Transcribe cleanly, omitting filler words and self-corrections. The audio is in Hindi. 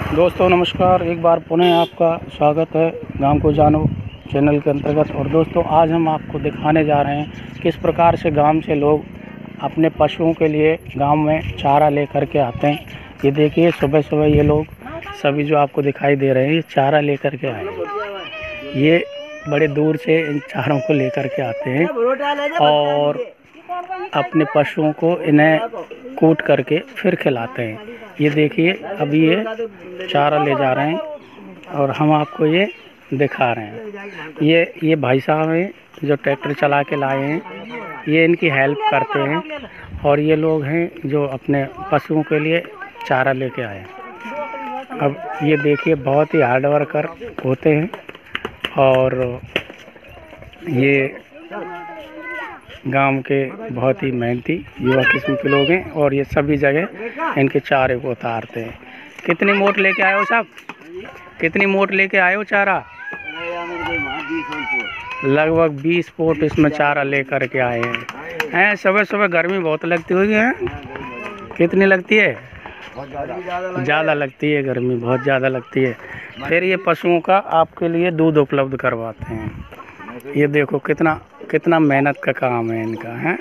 दोस्तों नमस्कार, एक बार पुनः आपका स्वागत है गांव को जानो चैनल के अंतर्गत। और दोस्तों आज हम आपको दिखाने जा रहे हैं किस प्रकार से गांव से लोग अपने पशुओं के लिए गांव में चारा लेकर के आते हैं। ये देखिए सुबह सुबह ये लोग सभी जो आपको दिखाई दे रहे हैं ये चारा लेकर के आए हैं। ये बड़े दूर से इन चारों को लेकर के आते हैं और अपने पशुओं को इन्हें कूट करके फिर खिलाते हैं। ये देखिए अभी ये चारा ले जा रहे हैं और हम आपको ये दिखा रहे हैं। ये भाई साहब हैं जो ट्रैक्टर चला के लाए हैं, ये इनकी हेल्प करते हैं। और ये लोग हैं जो अपने पशुओं के लिए चारा लेके आए हैं। अब ये देखिए बहुत ही हार्ड वर्कर होते हैं और ये गांव के बहुत ही मेहनती युवा किस्म के लोग हैं और ये सभी जगह इनके चारे को उतारते हैं। कितनी मूठ लेके आए हो साहब? कितनी मूठ लेके आए हो चारा? लगभग 20 फुट इसमें चारा लेकर के आए हैं। सुबह सुबह गर्मी बहुत लगती होगी है? कितनी लगती है? ज़्यादा लगती है, गर्मी बहुत ज़्यादा लगती है। फिर ये पशुओं का आपके लिए दूध उपलब्ध करवाते हैं। ये देखो कितना कितना मेहनत का काम है इनका है।